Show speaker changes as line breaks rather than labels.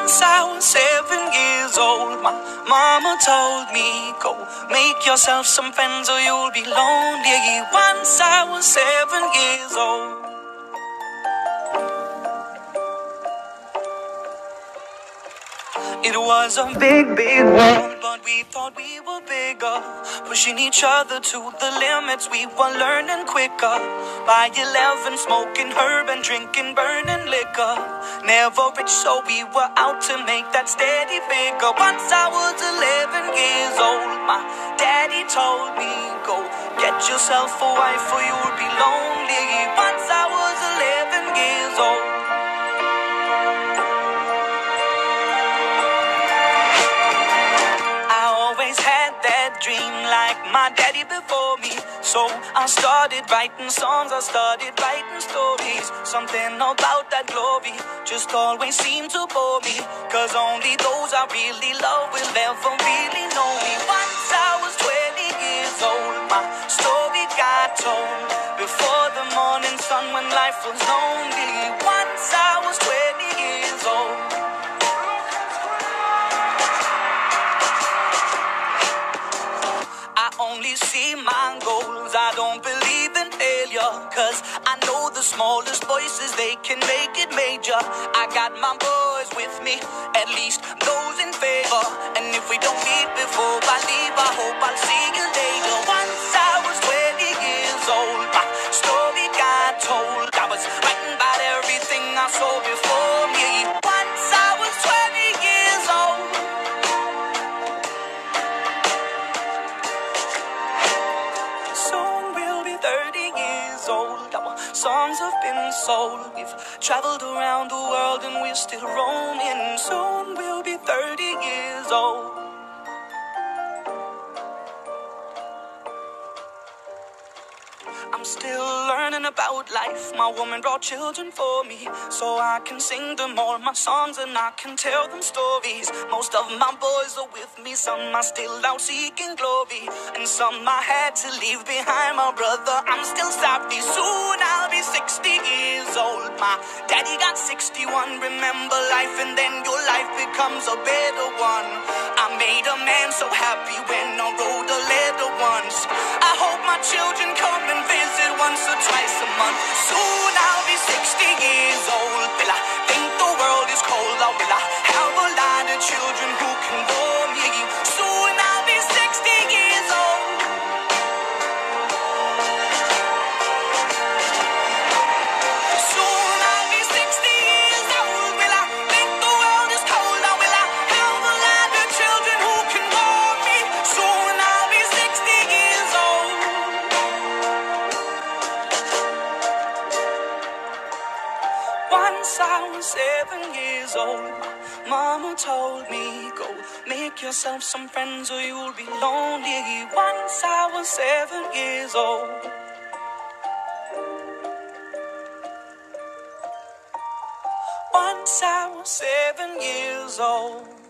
Once I was 7 years old, my mama told me, go make yourself some friends or you'll be lonely. Once I was 7 years old. It was a big, big world, but we thought we were bigger, pushing each other to the limits. We were learning quicker. By 11, smoking herb and drinking burning liquor. Never rich, so we were out to make that steady figure. Once I was 11 years old, my daddy told me, go get yourself a wife or you'll be lonely. Once I was 11 years old. Dream like my daddy before me. So I started writing songs, I started writing stories. Something about that glory just always seemed to bore me, cause only those I really love will ever really know me. Once I was 20 years old, my story got told before the morning sun when life was lonely. Once I was 20 years old. Only see my goals, I don't believe in failure, cause I know the smallest voices, they can make it major. I got my boys with me, at least those in favor. And if we don't meet before I leave, I hope I'll see you later. Once I was 20 years old, my story got told. I was writing about everything I saw before me. Once I was 20 years old. Our songs have been sold. We've traveled around the world and we're still roaming. Soon we'll be 30 years old. I'm still learning about life. My woman brought children for me, so I can sing them all my songs and I can tell them stories. Most of my boys are with me, some are still out seeking glory, and some I had to leave behind. My brother, I'm still sorry. Soon I'll be 60 years old. My daddy got 61. Remember life and then your life becomes a better one. I made a man so happy when I wrote a letter once. I hope my children come and visit once or twice a month. Soon I'll be 60 years old. Will I think the world is cold, or will I have a lot of children who can bore me? Soon I'll be 60 years old. Soon I'll be 60 years old. Will I think the world is cold, or will I have a lot of children who can bore me? Soon I'll be 60 years old. Once I was 7 years old, mama told me, go make yourself some friends or you'll be lonely. Once I was 7 years old. Once I was 7 years old.